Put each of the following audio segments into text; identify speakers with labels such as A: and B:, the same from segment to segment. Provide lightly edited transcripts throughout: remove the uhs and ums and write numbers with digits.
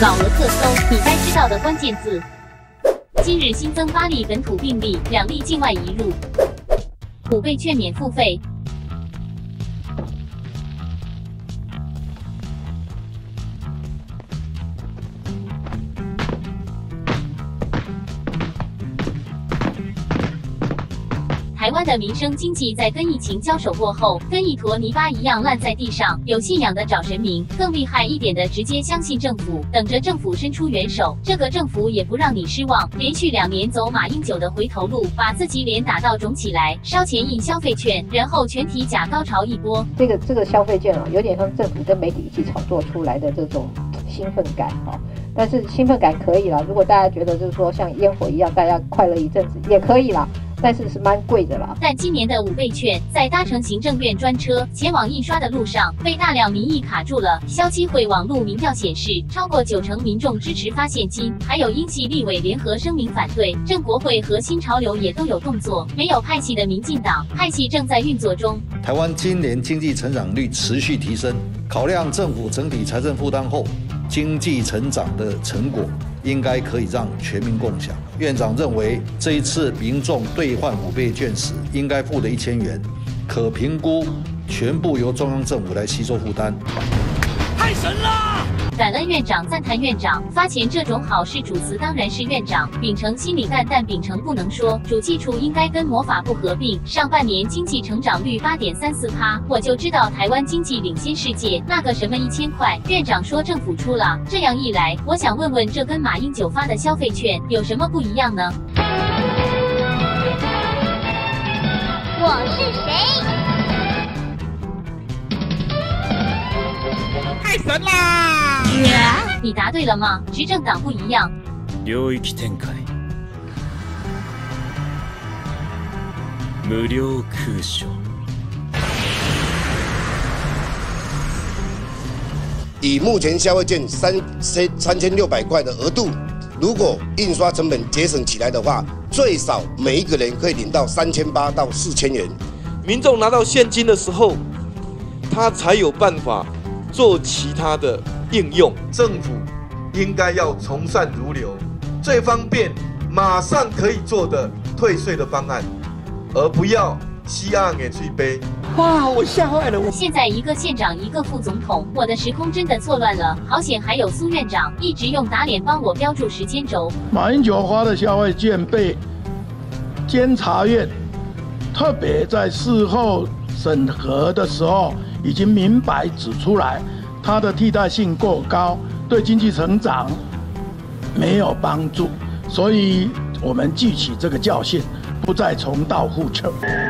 A: 老俄特搜，你该知道的关键字。今日新增8例本土病例，2例境外移入。5倍券免付费。台湾的民生经济在跟疫情交手过后，跟一坨泥巴一样烂在地上。有信仰的找神明，更厉害一点的直接相信政府，等着政府伸出援手。这个政府也不让你失望，连续2年走马英九的回头路，把自己脸打到肿起来，烧钱印消费券，然后全体假高潮一波。
B: 这个消费券有点像政府跟媒体一起炒作出来的这种兴奋感但是兴奋感可以啦，如果大家觉得就是说像烟火一样，大家快乐一阵子也可以啦。但是是蛮贵的啦。
A: 但今年的5倍券在搭乘行政院专车前往印刷的路上，被大量民意卡住了。消基会网路民调显示，超过90%民众支持发现金，还有英系立委联合声明反对。正国会和新潮流也都有动作，没有派系的民进党，派系正在运作中。
C: 台湾今年经济成长率持续提升，考量政府整体财政负担后，经济成长的成果应该可以让全民共享。院长认为，这一次民众兑换5倍券时，应该付的1000元，可评估全部由中央政府来吸收负担。
D: 太神了！
A: 感恩院长，赞叹院长发钱这种好事，主词当然是院长。秉承心里干，但秉承不能说，主计处应该跟魔法部合并。上半年经济成长率8.34%，我就知道台湾经济领先世界。那个什么1000块，院长说政府出了，这样一来，我想问问，这跟马英九发的消费券有什么不一样呢？
E: 我是谁？
D: 太神啦！
A: 你答对了吗？执政党不一样。
D: 領域展開。無料空所。
F: 以目前消费券3600块的额度，如果印刷成本节省起来的话，最少每一个人可以领到3800到4000元。
G: 民众拿到现金的时候，他才有办法做其他的应用。
H: 政府应该要从善如流，最方便、马上可以做的退税的方案，而不要西岸给去背。
D: 哇，我吓坏了！
A: 现在一个县长，一个副总统，我的时空真的错乱了。好险还有苏院长一直用打脸帮我标注时间轴。
I: 马英九发的消费券被监察院特别在事后审核的时候，已经明白指出来，它的替代性过高，对经济成长没有帮助，所以我们记起这个教训，不再重蹈覆辙。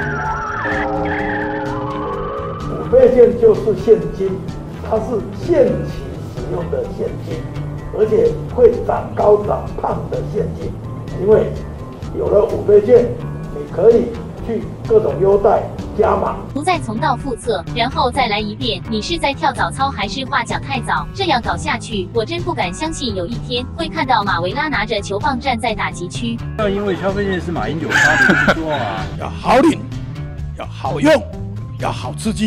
J: 5倍券就是现金，它是现期使用的现金，而且会长高长胖的现金。因为有了5倍券，你可以去各种优待加码，
A: 不再重蹈覆辙，然后再来一遍。你是在跳早操还是话讲太早？这样搞下去，我真不敢相信有一天会看到马维拉拿着球棒站在打击区。
K: 要因为消费券是马英九发的，说啊，
I: 要好领，要好用，要好刺激。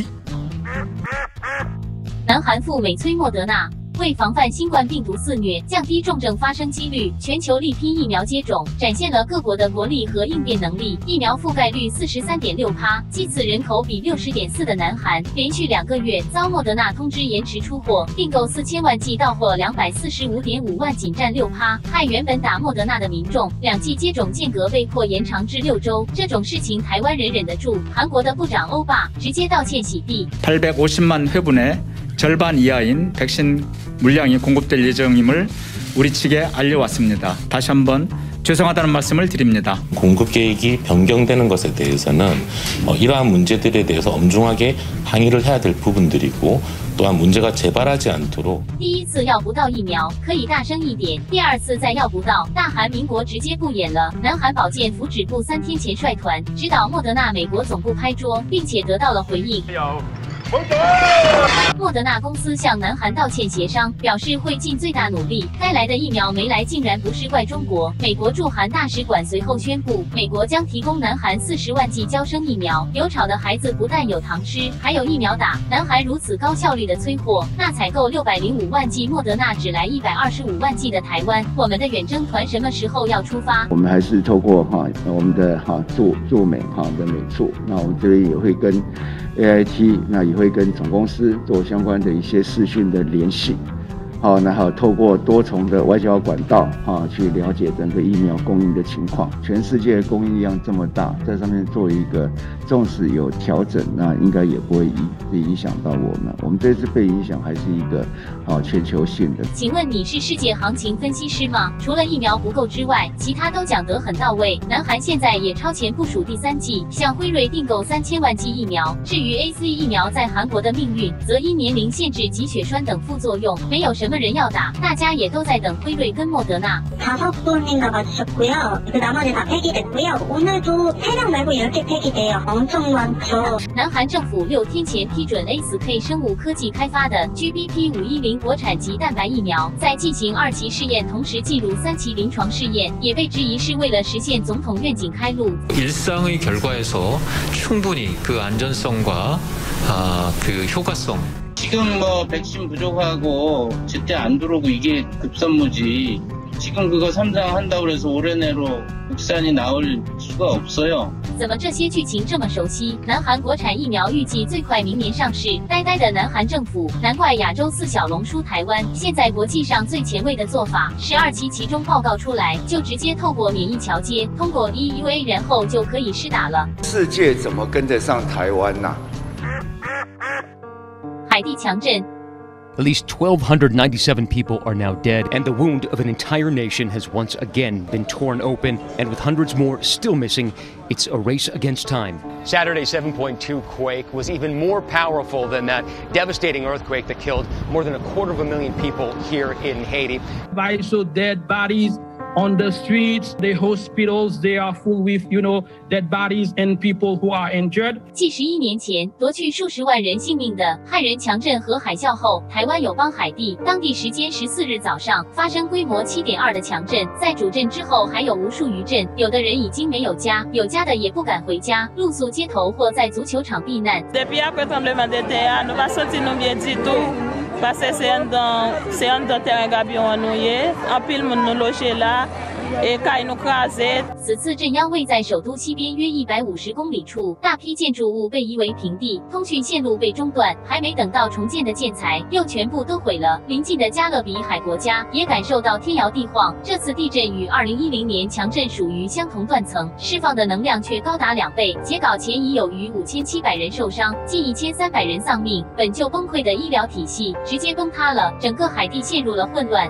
A: 南韩赴美催莫德纳。为防范新冠病毒肆虐，降低重症发生几率，全球力拼疫苗接种，展现了各国的国力和应变能力。疫苗覆盖率43.6%，继次人口比60.4%的南韩，连续2个月遭莫德纳通知延迟出货，订购4000万剂到货245.5万，仅占6%，害原本打莫德纳的民众2剂接种间隔被迫延长至6周。这种事情台湾人忍得住？韩国的部长欧巴直接道歉洗地。
L: 850만 회분의 절반 이하인 백신 물량이 공급될 예정임을 우리 측에 알려왔습니다. 다시 한번 죄송하다는 말씀을 드립니다.
M: 공급 계획이 변경되는 것에 대해서는 이러한 문제들에 대해서 엄중하게 항의를 해야 될 부분들이고 또한 문제가 재발하지 않도록
A: 第一次要不到疫苗可以大声一点，第2次再要不到，大韩民国直接不演了。南韩保健福祉部3天前率团指导莫德纳美国总部拍桌，并且得到了回应。 莫德纳公司向南韩道歉协商，表示会尽最大努力。该来的疫苗没来，竟然不是怪中国。美国驻韩大使馆随后宣布，美国将提供南韩40万剂嬌生疫苗。流产的孩子不但有糖吃，还有疫苗打。南韩如此高效率的催货，那采购605万剂莫德纳只来125万剂的台湾，我们的远征团什么时候要出发？
N: 我们还是透过我们的驻美的美处，那我们这边也会跟 AIT， 那也会跟总公司做相关的一些视讯的联系，那还有透过多重的外交管道去了解整个疫苗供应的情况。全世界供应量这么大，在上面做一个，纵使有调整，那应该也不会影响到我们。我们这次被影响还是一个全球性的。
A: 请问你是世界行情分析师吗？除了疫苗不够之外，其他都讲得很到位。南韩现在也超前部署第3剂，向辉瑞订购3000万剂疫苗。至于 AZ 疫苗在韩国的命运，则因年龄限制及血栓等副作用，没有什么人要打，大家也都在等辉瑞跟莫德纳。
O: 5번인가 맞으셨고요. 나머지 다 폐기됐고요. 오늘도 3명 말고 10개 폐기돼요. 엄청 많죠.
A: 南韩政府6天前批准 SK 生物科技开发的 GBP510 国产级蛋白疫苗，在进行2期試验，同时进入3期临床试验，也被质疑是为了实现总统愿景开路。
P: 일상의 결과에서 충분히 그 안전성과 그 효과성.
Q: 지금 백신 부족하고 제때 안 들어오고 이게 급선무지. 지금 그거 3상 한다고 해서 올해 내로 국산이 나올 수가 없어요.
A: 怎么这些剧情这么熟悉？南韩国产疫苗预计最快明年上市。呆呆的南韩政府，难怪亚洲4小龙输台湾。现在国际上最前卫的做法，12期其中报告出来，就直接透过免疫桥接，通过 EUA， 然后就可以施打了。
R: 世界怎么跟得上台湾呐？
A: 海地强震。
S: At least 1,297 people are now dead, and the wound of an entire nation has once again been torn open, and with hundreds more still missing, it's a race against time.
T: Saturday's 7.2 quake was even more powerful than that devastating earthquake that killed more than 250,000 people here in Haiti.
U: I saw dead bodies on the streets, the hospitals, they are full with, dead bodies and people who are injured.
A: 继11年前夺去数十万人性命的汉人强震和海啸后，台湾友邦海地当地时间14日早上发生规模7.2的强震，在主震之后还有无数余震，有的人已经没有家，有家的也不敢回家，露宿街头或在足球场避难。
V: Depuis après tremblement de terre, nous pas senti nous bien du tout. Parce que c'est un terrain gabion nous y, en pile monde nous loger là. 此
A: 次震央位在首都西边约150公里处，大批建筑物被夷为平地，通讯线路被中断，还没等到重建的建材又全部都毁了。邻近的加勒比海国家也感受到天摇地晃。这次地震与2010年强震属于相同断层，释放的能量却高达2倍。截稿前已有逾5700人受伤，近1300人丧命。本就崩溃的医疗体系直接崩塌了，整个海地陷入了混乱。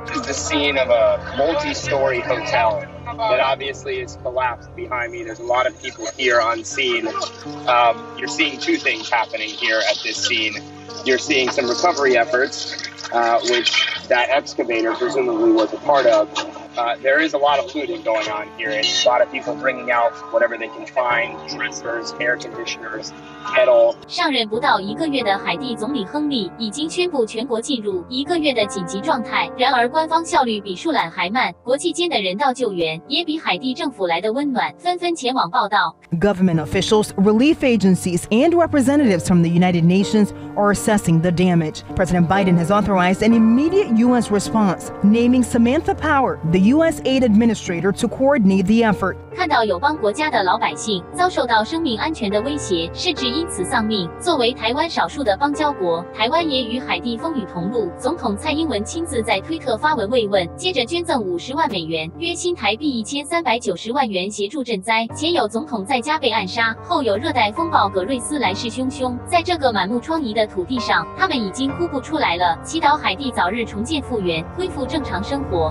W: That obviously is collapsed behind me. There's a lot of people here on scene. You're seeing two things happening here at this scene. You're seeing some recovery efforts, which that excavator presumably was a part of. There is a lot of looting going on here. It's a lot of people bringing out whatever they can find, dressers, air conditioners, metal.
A: 上任不到1个月的海地总理亨利已经宣布全国进入1个月的紧急状态。然而官方效率比树懒还慢，国际间的人道救援也比海地政府来的温暖，纷纷前往报道。
X: Government officials, relief agencies, and representatives from the United Nations are assessing the damage. President Biden has authorized an immediate U.S. response, naming Samantha Power, the U.S. aid administrator, to coordinate the effort.
A: 看到友邦国家的老百姓遭受到生命安全的威胁，甚至因此丧命。作为台湾少数的邦交国，台湾也与海地风雨同路。总统蔡英文亲自在推特发文慰问，接着捐赠50万美元，约新台币1390万元协助赈灾。前有总统在家被暗杀，后有热带风暴葛瑞斯来势汹汹。在这个满目疮痍的土地上，他们已经哭不出来了。祈祷海地早日重建复原，恢复正常生活。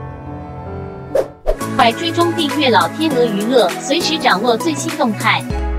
A: 快追踪订阅老天鹅娱乐，随时掌握最新动态。